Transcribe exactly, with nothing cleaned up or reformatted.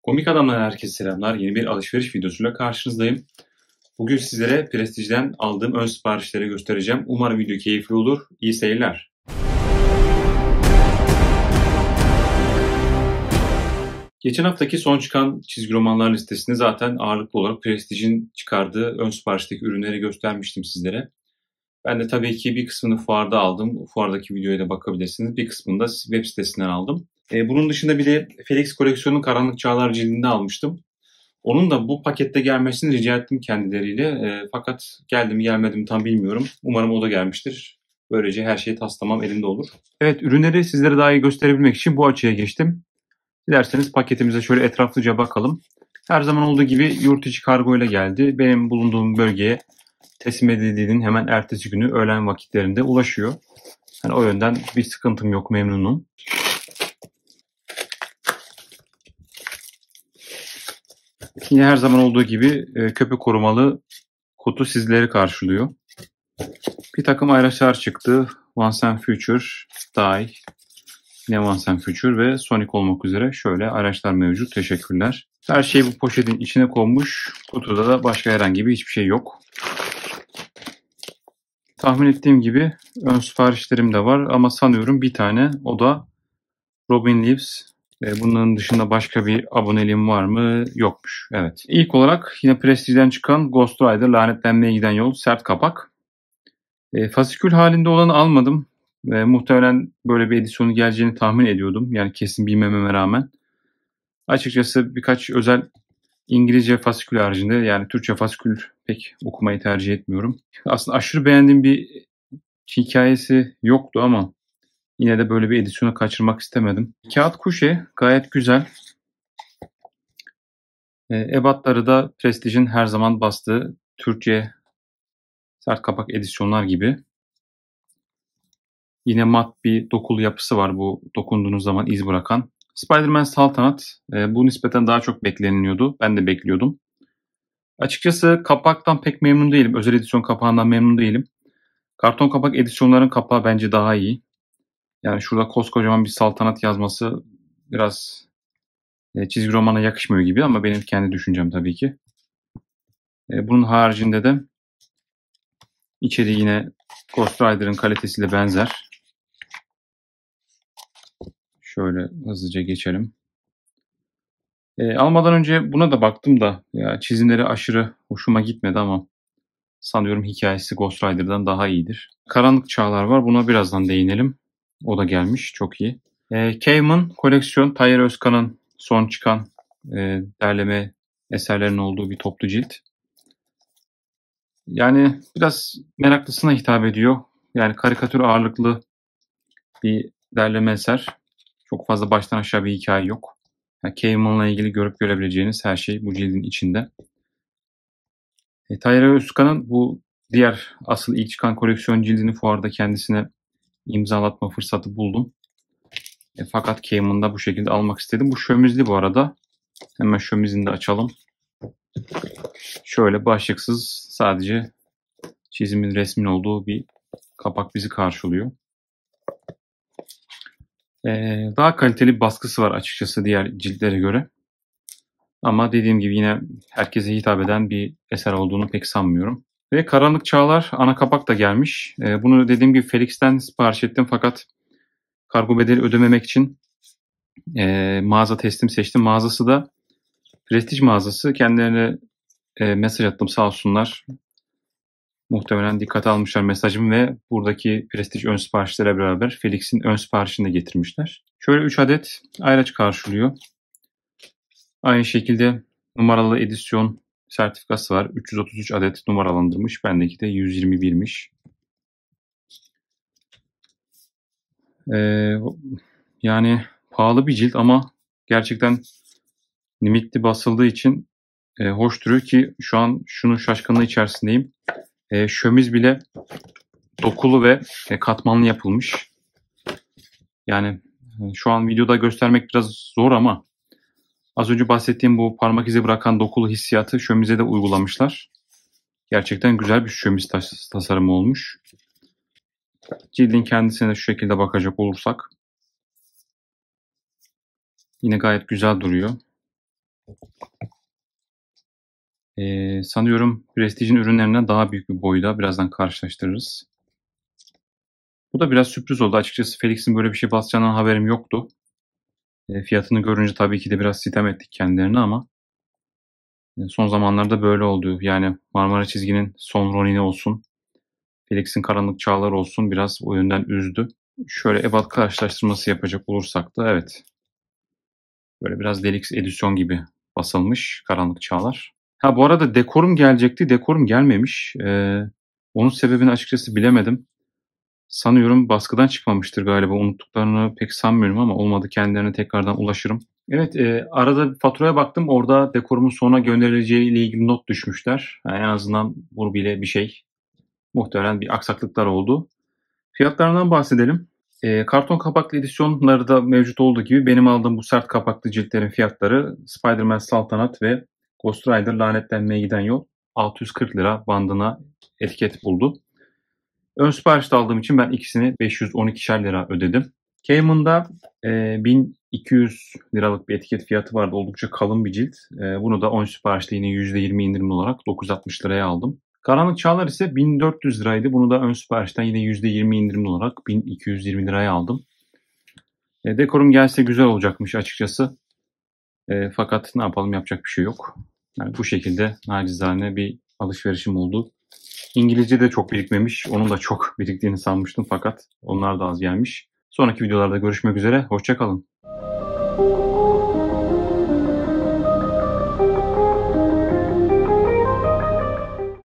Komik Adam'dan herkese selamlar. Yeni bir alışveriş videosuyla karşınızdayım. Bugün sizlere Prestige'den aldığım ön siparişleri göstereceğim. Umarım video keyifli olur. İyi seyirler. Geçen haftaki son çıkan çizgi romanlar listesinde zaten ağırlıklı olarak Prestige'in çıkardığı ön siparişteki ürünleri göstermiştim sizlere. Ben de tabii ki bir kısmını fuarda aldım. Fuardaki videoya da bakabilirsiniz. Bir kısmını da web sitesinden aldım. Ee, bunun dışında bir de Felix koleksiyonunun Karanlık Çağlar cildini almıştım. Onun da bu pakette gelmesini rica ettim kendileriyle. E, fakat geldi mi gelmedi mi tam bilmiyorum. Umarım o da gelmiştir. Böylece her şey tas tamam elimde olur. Evet, ürünleri sizlere daha iyi gösterebilmek için bu açıya geçtim. Dilerseniz paketimize şöyle etraflıca bakalım. Her zaman olduğu gibi yurt içi kargo ile geldi. Benim bulunduğum bölgeye teslim edildiğinin hemen ertesi günü öğlen vakitlerinde ulaşıyor. Yani o yönden bir sıkıntım yok, memnunum. Yine her zaman olduğu gibi köpük korumalı kutu sizleri karşılıyor. Bir takım ayraçlar çıktı. Once and Future, Die, yine Once and Future ve Sonic olmak üzere şöyle araçlar mevcut. Teşekkürler. Her şey bu poşetin içine konmuş. Kutuda da başka herhangi bir hiçbir şey yok. Tahmin ettiğim gibi ön siparişlerim de var ama sanıyorum bir tane, o da Robin Leaves. Bunların dışında başka bir aboneliğim var mı? Yokmuş. Evet. İlk olarak yine Prestige'den çıkan Ghost Rider Lanetlenmeye Giden Yol sert kapak. E, fasikül halinde olanı almadım. E, muhtemelen böyle bir edisyonu geleceğini tahmin ediyordum. Yani kesin bilmememe rağmen. Açıkçası birkaç özel İngilizce fasikül haricinde, yani Türkçe fasikül pek okumayı tercih etmiyorum. Aslında aşırı beğendiğim bir hikayesi yoktu ama yine de böyle bir edisyonu kaçırmak istemedim. Kağıt kuşe gayet güzel. E, ebatları da Prestige'in her zaman bastığı Türkçe sert kapak edisyonlar gibi. Yine mat bir dokulu yapısı var, bu dokunduğunuz zaman iz bırakan. Spider-Man Saltanat e, bu nispeten daha çok bekleniliyordu. Ben de bekliyordum. Açıkçası kapaktan pek memnun değilim. Özel edisyon kapağından memnun değilim. Karton kapak edisyonların kapağı bence daha iyi. Yani şurada koskocaman bir saltanat yazması biraz e, çizgi romana yakışmıyor gibi ama benim kendi düşüncem tabii ki. E, bunun haricinde de içeriği yine Ghost Rider'ın kalitesiyle benzer. Şöyle hızlıca geçelim. E, almadan önce buna da baktım da ya çizimleri aşırı hoşuma gitmedi ama sanıyorum hikayesi Ghost Rider'dan daha iyidir. Karanlık Çağlar var. Buna birazdan değinelim. O da gelmiş. Çok iyi. E, Caveman koleksiyon, Tayyar Özkan'ın son çıkan e, derleme eserlerinin olduğu bir toplu cilt. Yani biraz meraklısına hitap ediyor. Yani karikatür ağırlıklı bir derleme eser. Çok fazla baştan aşağı bir hikaye yok. Yani Caveman'la ilgili görüp görebileceğiniz her şey bu cildin içinde. E, Tayyar Özkan'ın bu diğer asıl ilk çıkan koleksiyon cildini fuarda kendisine imzalatma fırsatı buldum. E, fakat Caveman'da bu şekilde almak istedim. Bu şömizli bu arada. Hemen şömizini de açalım. Şöyle başlıksız, sadece çizimin, resmin olduğu bir kapak bizi karşılıyor. Ee, daha kaliteli bir baskısı var açıkçası diğer ciltlere göre. Ama dediğim gibi yine herkese hitap eden bir eser olduğunu pek sanmıyorum. Ve Karanlık Çağlar ana kapak da gelmiş. Ee, bunu dediğim gibi Felix'ten sipariş ettim fakat kargo bedeli ödememek için e, mağaza teslim seçtim. Mağazası da Prestige mağazası. Kendilerine e, mesaj attım, sağ olsunlar. Muhtemelen dikkate almışlar mesajımı ve buradaki Prestige ön siparişlere beraber Felix'in ön siparişini de getirmişler. Şöyle üç adet ayraç karşılıyor. Aynı şekilde numaralı edisyon sertifikası var. üç yüz otuz üç adet numaralandırmış. Bendeki de yüz yirmi birmiş. Ee, yani pahalı bir cilt ama gerçekten limitli basıldığı için e, hoş duruyor ki şu an şunun şaşkınlığı içerisindeyim. E, şömiz bile dokulu ve e, katmanlı yapılmış. Yani e, şu an videoda göstermek biraz zor ama az önce bahsettiğim bu parmak izi bırakan dokulu hissiyatı şömize de uygulamışlar. Gerçekten güzel bir şömiz tas- tasarımı olmuş. Cildin kendisine de şu şekilde bakacak olursak yine gayet güzel duruyor. Ee, sanıyorum Prestige'in ürünlerinden daha büyük bir boyda. Birazdan karşılaştırırız. Bu da biraz sürpriz oldu. Açıkçası Felix'in böyle bir şey basacağından haberim yoktu. E, fiyatını görünce tabii ki de biraz sitem ettik kendilerine ama e, son zamanlarda böyle oldu. Yani Marmara Çizgi'nin son Ronin'i olsun, Felix'in Karanlık Çağlar olsun biraz o yönden üzdü. Şöyle ebat karşılaştırması yapacak olursak da evet. Böyle biraz Deluxe edisyon gibi basılmış Karanlık Çağlar. Ha bu arada dekorum gelecekti. Dekorum gelmemiş. Ee, onun sebebini açıkçası bilemedim. Sanıyorum baskıdan çıkmamıştır galiba. Unuttuklarını pek sanmıyorum ama olmadı kendilerine tekrardan ulaşırım. Evet, e, arada faturaya baktım. Orada dekorumun sona gönderileceği ile ilgili not düşmüşler. Yani en azından bu bile bir şey. Muhtemelen bir aksaklıklar oldu. Fiyatlarından bahsedelim. E, karton kapaklı edisyonları da mevcut olduğu gibi benim aldığım bu sert kapaklı ciltlerin fiyatları Spider-Man Saltanat ve Ghost Rider Lanetlenmeye Giden Yol altı yüz kırk lira bandına etiket buldu. Ön siparişte aldığım için ben ikisini beş yüz on ikişer lira ödedim. Cayman'da e, bin iki yüz liralık bir etiket fiyatı vardı. Oldukça kalın bir cilt. E, bunu da ön siparişte yine yüzde yirmi indirimli olarak dokuz yüz altmış liraya aldım. Karanlık Çağlar ise bin dört yüz liraydı. Bunu da ön siparişten yine yüzde yirmi indirimli olarak bin iki yüz yirmi liraya aldım. E, dekorum gelse güzel olacakmış açıkçası. E, fakat ne yapalım, yapacak bir şey yok. Yani bu şekilde nacizane bir alışverişim oldu. İngilizce de çok birikmemiş. Onun da çok biriktiğini sanmıştım fakat onlar da az gelmiş. Sonraki videolarda görüşmek üzere. Hoşça kalın.